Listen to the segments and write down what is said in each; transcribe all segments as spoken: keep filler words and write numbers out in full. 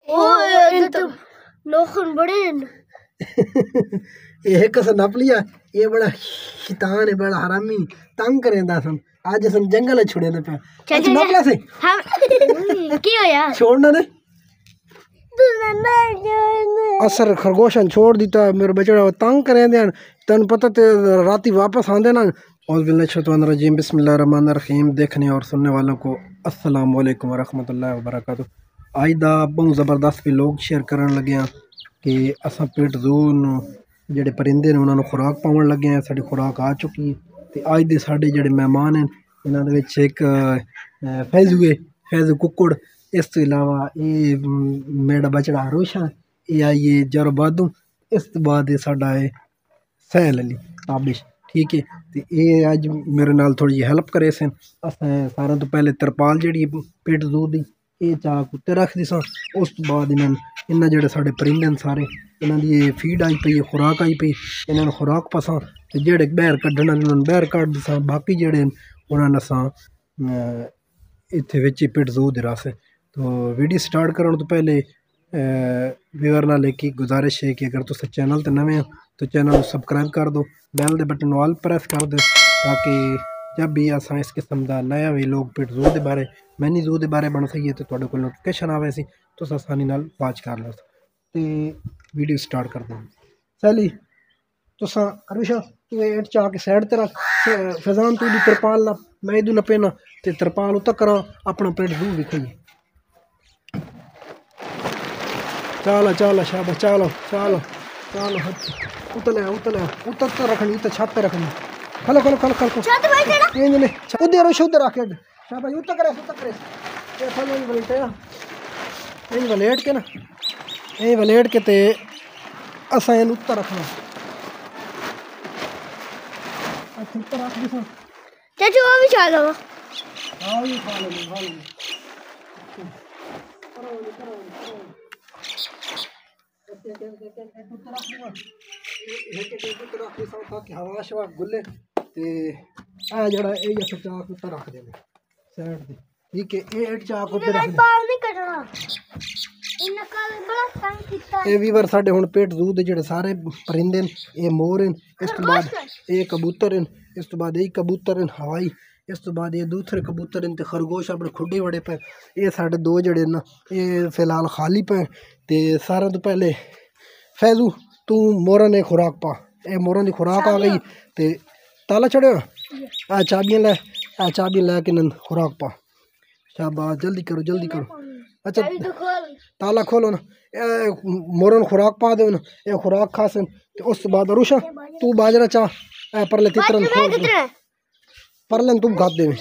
ओ ये तो नोखन बड़े ये कस नप लिया। ये बड़ा शैतान है, बड़ा हरामी, तंग करेंदा सन। आज सन जंगल छुड़े दे पे चल नपला से हां की हो यार छोड़ना दे। असर खरगोशन छोड़ दिता मेरे बचड़ा तंग करें दे। तन पता ते राती वापस आंदे ना। औज़ुबिल्लाहिमिनश्शैतानिर्रजीम बिस्मिल्लाहिर्रहमानिर्रहीम। देखने और सुनने वालों को अस्सलाम वालेकुम वरहमतुल्लाहि वबरकातुहू। आज दा बहुत ज़बरदस्त भी लोग शेयर करन लगे हैं कि असां पिट ज़ू जेडे परिंदे ने उन्होंने खुराक पावन लगे हैं। साड़ी खुराक आ चुकी है। तो अज दे साढ़े जेडे मेहमान हैं इन्हों दे विच एक फैजू है, फैजू कुक्कड़। इस तो इलावा ये मेरा बचड़ा अरुषा, ये आई है जर बादू। इस तो बाद ये साडा है सैल अली ताबिश, ठीक है। तो ये अज मेरे नाल थोड़ी हेल्प करे सन। असें सारें तो पहले तरपाल जी पिट ज़ू दी ये चाह कुत्ते रख दी सा। उस तो बाद इन्होंने इन्हें जेडे साढ़े परिंदे न सारे इन्हों की ये फीड आई पई, खुराक आई पई। इन्होंने खुराक पसा तो जेडे बहर कड्ढन उन्होंने बहर कढ़ दी सा। बाकी जेडे उन्होंने असां इत्थे विच ही पिट ज़ू दे रासे। तो वीडियो स्टार्ट करने तो पहले व्यूअर नाल एक ही गुजारिश है कि अगर तुम चैनल तो नवे हो तो चैनल सबसक्राइब कर दो, बैल दे बटन ऑल प्रेस कर दो ताकि जब भी असां इस किस्म का नया भी लोग पिट ज़ू के बारे मैनी ज़ू के बारे बन सकी तो तुहाडे कोल नोटिफिकेशन आवे सी तुस आसानी नाल वाच कर लो। तो वीडियो स्टार्ट कर दो। सैली तुसां अरुषा तू एट चा के साइड ते रख, फैजान तू दी तरपाल ला, मैं इदू नपेना ते तरपाल उतर करा अपना पिट ज़ू दिखाइए। चलो चलो शाबाश, चलो चलो चलो उतले उतले उतर तो रखनी, उतर छत पे रखनी। खलो खलो खलो खलो छत पे चढ़ा ये ने उधर उधर उधर रख शाबाश। उतर करे उतर करे ये खलो इन वलेट ना इन वलेट के ना ये वलेट के ते असां इन उतर रखना। अच्छा उतर रख दिस चाचू वो भी चलो हां ये खा लो खा लो करो करो हवा शवा गुले ते आ जड़ा ए जैसे चाक उत्ते रख देने साइड ते, ठीक है। ए एट चाक उत्ते रख दे। पाल नहीं कटना इन कल बड़ा तंग कीता ए वीवर साडे हुन पेट ज़ू दे जेड़े सारे परिंदे न ए मोर न, इस तो बाद ए कबूतर न, इस तो बाद ए कबूतर न हवाई, इस तो बाद ये दूसरे कबूतर न ते खरगोश अपने खुडे बड़े पे। ये साढ़े दो जड़े न ये फिलहाल खाली पे। ते सारे तो पहले फैजू तू मोरा ने खुराक पा, ए मोरा की खुराक आ गई ते ताला चढ़िया आ चाबियां लै आ चाबियां लै के नंद खुराक पा। शाबाश जल्दी करो जल्दी करो। अच्छा ताला खोलो ना, मोरन खुराक पा दो ना, ये खुराक खासन। ते उस बाद अरुषा तू बाजरा चा ए परले तितरन खोल परलन तुम खाद दे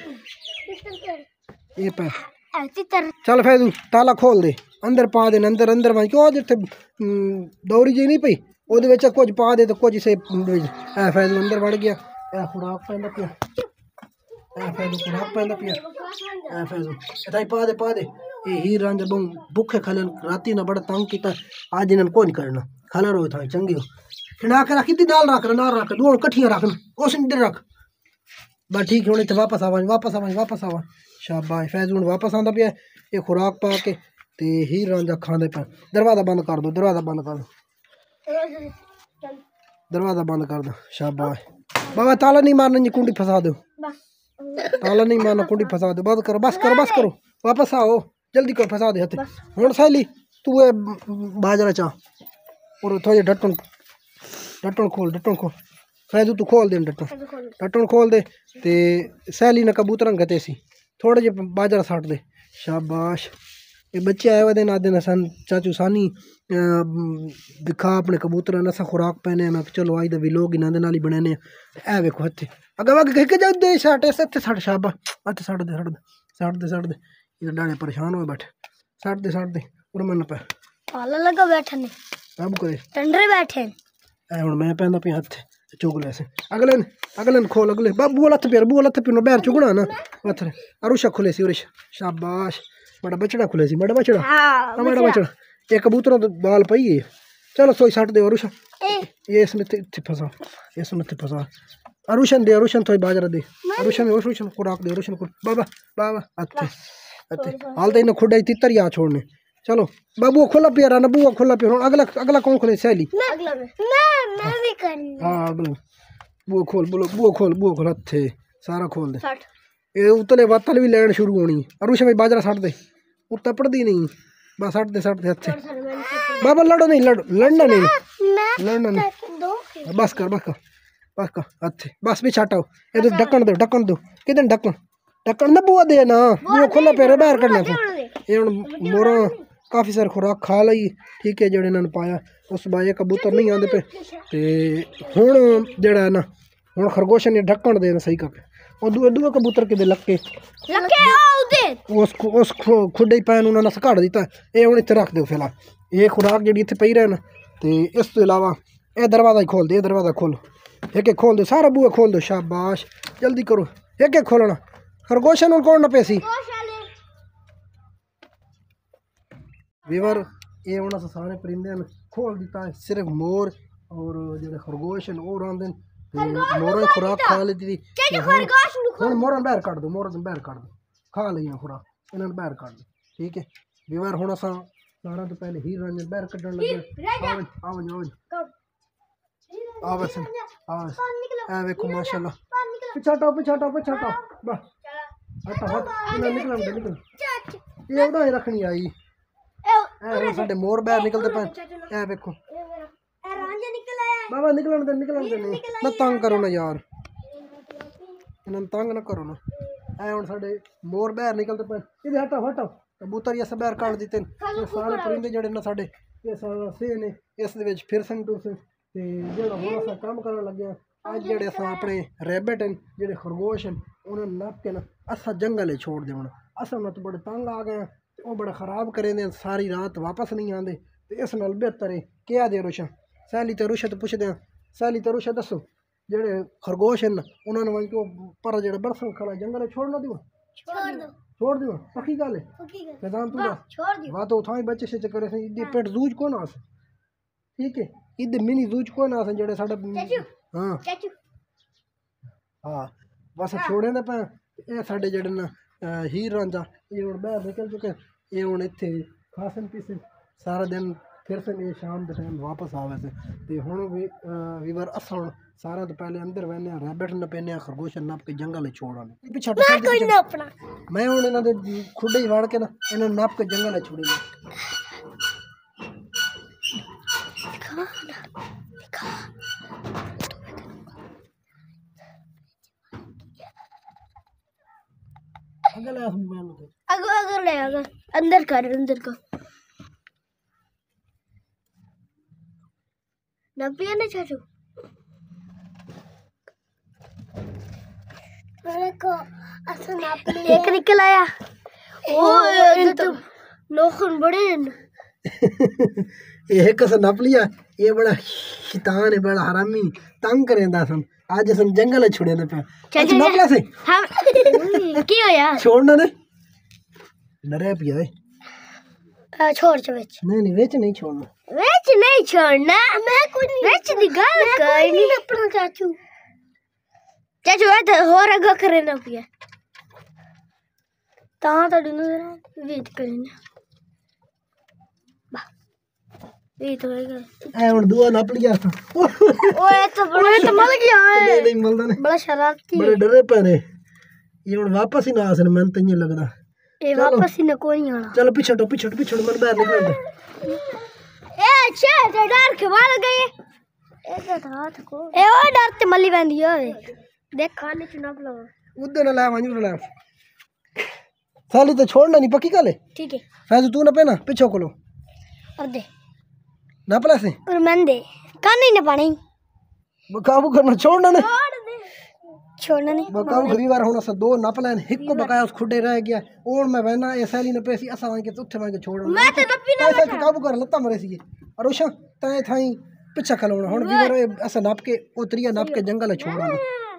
ये पे। चल फैजू ताला खोल दे अंदर पा दे अंदर अंदर भाई क्यों जिथे दौरी जी नहीं पई ओदे विच कुछ पा दे तो कुछ से ए फैजू अंदर वड़ गया। ए खुराक पैंदा पिया ए फैजू खुराक पैंदा पिया ए फैजू इताई पा दे पा दे। ये हीर रांझ बहु भूखे खलन राती ना बड़ा तंग कीता आज इन्हन कोई नहीं करना खला रो था चंगी हो खिला के रखी दी दाल रख ना रख दो कठिया रख उस इधर रख बस ठीक है। हूँ इतने वापस आवा वापस आवा वापस आवा शाबाश फैजू हूँ वापस आंदा पिया ये खुराक पा के ते हीर रांझा खांदे पे। दरवाजा बंद कर दो दरवाजा बंद कर दो दरवाजा बंद कर दो शाबाश। बाबा ताला नहीं मारना जी कुंडी फंसा दो ताला नहीं मारना कुंडी फंसा दो बंद करो बस करो बस करो वापस आओ जल्दी करो फंसा दे हथे। हूँ सहेली तू ये बाजरा चा और थोड़े ढट्टन ढट्टन खोल ढट्टन खोल फैजू तू खोल दे ढट्टन ढट्टन खोल दे ते सहेली ने कबूतर गते सी थोड़े जे बाजरा सट दे शाबाश। ये बच्चे आए हुए नादे न सन चाचू सानी दिखा अपने कबूतर न खुराक पैने मैं चलो आई दे लोग इन्होंने नाल ही बनाने ए वेखो हथे अगर अगर कह जाओ दे सट इस इत्थे सट शाबा हथ सट दे सट दे सट दे सट दे ये डाणे परेशान हो बैठे सट दे सट दे और मन पे पाला लगा बैठे ने अब कोई टंडरे बैठे ए हुन मैं पैंदा पे हथ चुगले से अगले अगले खोल अगले बाबू लथ पे बू लथ पे बैर चुगना ना पत्थर अरुषा खुले सी उरिश शाबाश बड़ा बछड़ा खुले सी बड़ा बछड़ा हां बड़ा बछड़ा एक कबूतरों तो बाल पई है। चलो सोई सट दे अरुषा ये इसमें थे फंसा इसमें थे फंसा अरुषन दे अरुषन थोड़ी बाजरा दे अरुषन अरुषन खुराक दे अरुषन को बाबा बाबा अच्छे अच्छे हाल तो इन खुडा तितर या छोड़ने चलो बाबू खोला पिया रहा बुआ खोला पिया अगला अगला कौन खोले सहेली अगला में मैं मैं भी करनी हाँ अगला बुआ खोल बोलो बुआ खोल बुआ खोल थे सारा खोल दे साठ ये उतले बातल भी लैंड शुरू होनी अरुषा भाई बाजरा सट दे उत्ता पड़दी नहीं बस सट दे सट दे अच्छे बाबा लड़ो नहीं लड़ो लड़ना नहीं लड़ना नहीं बस कर बस कर बस कर अच्छे बस भी छाटाओ ये तो ढक्कन दो ढक्कन दो कितने ढक्कन ढक्कन ना बुआ दे ना बुआ खोला पैर बाहर करना था ये हुन मोरा काफ़ी सारे खुराक खा लई ठीक है जेड़े इन्होंने पाया उस बाए कबूतर नहीं आते पे ते हुन जेड़ा है ना हुन खरगोश ने ढक्कन देना सही करके और दूए दूए कबूतर किदे लक्के लक्के आउदे उस उस खुडे पैन उन्होंने सकाड़ दिता ये हुन इत्थे रख दो फिलहाल ये खुराक जेड़ी इत्थे पई रहे ना ते इस तो इलावा ये दरवाजा ही खोल दे दरवाजा खोलो एक एक खोल दो सारा बुआ खोल दो शाबाश जल्दी करो एक एक खोलना खरगोश न कौन ना पैसी वीवर ये हुन सारे परिंदे न खोल दिता है सिर्फ मोर और जेड़े खरगोश न और आंदे मोर खुराक खा लेती थी हुन मोर बाहर काट दो मोर बाहर काट दो खा लिया खुराक इन्होंने बाहर काट दो ठीक है वीवर हुन असां सारा तो पहले हीर रंजन बाहर कड्डन लगे आओ आओ आओ बस आओ ए देखो माशाल्लाह पिछाटो पिछाटो पिछाटो बस हट हट इन्हें निकल दे निकल ये उड़ा ही रखनी आई ए साडे मोर बाहर निकलते पे ए देखो बाबा निकलन दे निकलन दे नहीं ना तंग करो ना यार इन्हें तंग ना करो ना ए हुन साडे मोर बाहर निकलते पे इधर हटाओ हटाओ कबूतर ये सब बाहर काट दिते ये सारे परिंदे जेड़े ना साडे ये सारा से ने इस दे विच फिर सन टूर से ते जेड़ा हुन असां काम करन लगे आज जेड़े असां अपने रैबिट हैं जेड़े खरगोश हैं उन्हें नाप के ना असां जंगल छोड़ दे हुन असां ना तो बड़े तंग आ गए वो बड़ा खराब करे दे सारी रात वापस नहीं आते तो इस नाल बेहतर है क्या दे रुशा सैली तो रुशा तो पुछदे सैली तो रुशा दसो जेड़े खरगोश हैं उन्होंने वहीं को पर जेड़े बरसों खड़ा जंगल छोड़ना दियो छोड़ दो छोड़ दियो पक्की गल है पक्की गल मैदान तू छोड़ दियो वा तो उठाई बच्चे से चक्कर से इदे पेट जूज कौन आस ठीक है इदे मिनी जूज कौन आस जेड़े साडा हां चाचू हां बस छोड़े दे पे ए साडे जेड़े ना हीर रांझा ये हुन बाहर निकल चुके ये हुन इत्थे खासन पीसे सारा दिन फिर से ये शाम के टाइम वापस आवे से ते हुन भी वीवर असां सारा तो पहले अंदर बहने रैबिट न पेने खरगोश नाप के जंगल छोड़ आने पीछे मैं कोई ना अपना मैं हुन इना दे खुडे ही वाड़ के ना इना नाप के जंगल छोड़ी अगला अगर अगर ले अगर अंदर कर अंदर को ना पिया ना चाचू मेरे को ऐसा नाप लिया एक निकल आया ओ ये तो नोखन बड़े ये कस नाप लिया ये बड़ा शैतान है बड़ा हरामी तंग करेंदा सन आज हम जंगल छोड़े दे पे अच्छा नापला से हम की हो यार छोड़ना दे डरे पिया है छोड़ छोड़ नहीं नहीं वेच नहीं छोड़ना वेच नहीं छोड़ना मैं कुछ वेच दी गल करनी अपना चाचू चाचू ए तो हो रहा करे ना पिया ता तो दिन वेट करना बा वेट होएगा ए हुन दुआ नाप लिया था ओए तो बड़ा तो मल गया है नहीं नहीं मलदा नहीं बड़ा शरारती बड़े डरे पे ये हुन वापस ही ना आसन मन तन्ने लगदा ए वापस ही न कोई नहीं आना चलो पीछे हटो पीछे पीछे मन बाहर निकल दे ए अच्छा तो डर के मार गए ए तो हाथ को ए ओ डरते मली बंदी ओए देख खाने चुनाव लगा उधर ना ला मंजूर ला साली तो छोड़ना नहीं पक्की गल है ठीक है फैज तू ना पे ना पीछे खोलो और दे ना पला से और मन दे कान नहीं पानी काबू करना छोड़ना ना छोड़ दे छोड़ना नहीं बकाऊ खरी बार होना सा दो नप लाइन एक को बकाया उस खुडे रह गया और मैं वहना ये सैली ने पैसी असा वांगे तो उठे वांगे छोड़ मैं तो नपी ना ऐसा काबू कर लता मरे सी और उशा ताए थाई पीछे खलोना हुन वीवर ऐसा नाप के ओतरिया नाप के जंगल छोड़ना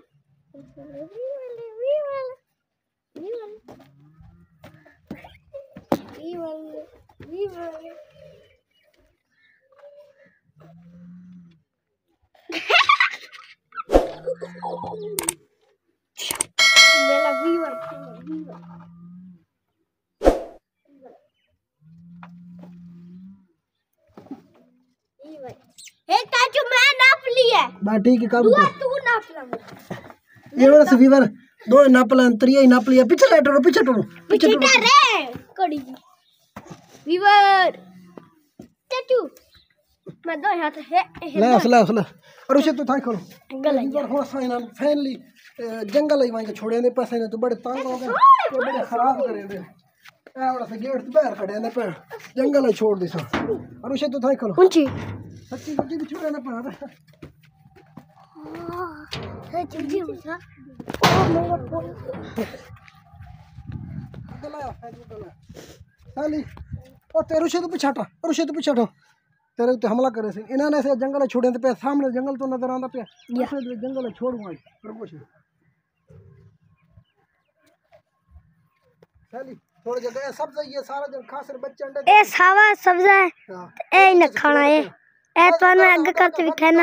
मेरा वीवर वीवर एक चाचू मैं नाप लिया बा ठीक है काबू तू कर तू नाप ला ये वाला से वीवर दो नाप ला त्रिया ही नाप लिया पीछे ले टरो पीछे टरो पीछे पीछे टरो रे कड़ी वीवर चाचू मैं दो हाथ है ले असला असला और उसे तो थाई खोलो गल वीवर हो साइन फैनली जंगल ही वहीं के छोड़े ने पैसे ने तो बड़े तंग हो गए तो बड़े खराब करे दे ए वाला से गेट तो बाहर खड़े ने पे जंगल ही छोड़ दी सा और उसे तो थाई खोलो ऊंची सच्ची सच्ची भी छोड़े ने पे है चुजी मुसा ओ मेरा फोन दलाया फैजू दलाया साली ओ तेरे से तो पिछाटा और उसे तो पिछाटा तेरे तो हमला करे से इन्होंने से जंगल छोड़े पे सामने जंगल तो नजर आंदा पे ऐसे जंगल छोड़ूंगा पर कुछ साली थोड़ी जगह सब्जा ये सारा जन खास बच्चे अंडे ए सावा सब्जा है ए न खाना है ए तो मैं आगे करते भी खाना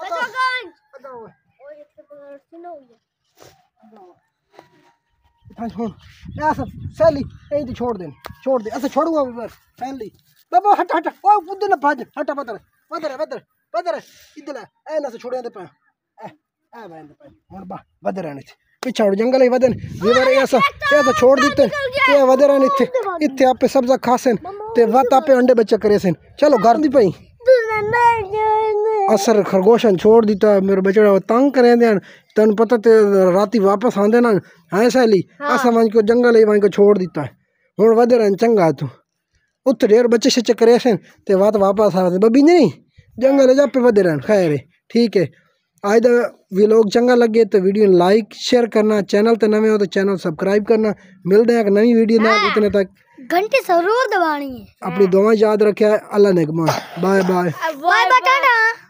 था छोड़ ऐसा सैली यही तो छोड़ दे छोड़ दे ऐसा छोड़ूंगा भी बस फैमिली बाबा हट हट ओ बुद्ध ना भाज हट बदर बदर बदर बदर इधर ए ना से छोड़ दे पे ए ए मैं दे पे और बा बदर आने पिछाड़ जंगल ही वदन वीवर ऐसा ऐसा छोड़ देते ये वदर आने थे इथे आपे सब्जा खासन ते वत आपे अंडे बच्चे करे सन चलो घर दी पई असर खरगोशन छोड़ दिता मेरे बचड़ा तंग करे दे तन पता ते राती वापस आंदे ना है सैली असा वहीं को जंगल ही वहीं को छोड़ दिता हुन वदर चंगा तू उत ढेर बच्चे शच्चे करे सन ते वात वापस आवे बबी नहीं जंगल जापे वदर खैर ठीक है आज दा व्लॉग चंगा लगे तो वीडियो लाइक शेयर करना चैनल ते नवे हो तो चैनल सब्सक्राइब करना मिलते हैं एक नई वीडियो ना इतने तक घंटी जरूर दबानी है अपनी दुआ याद रखे अल्लाह ने bye bye bye bye Tata.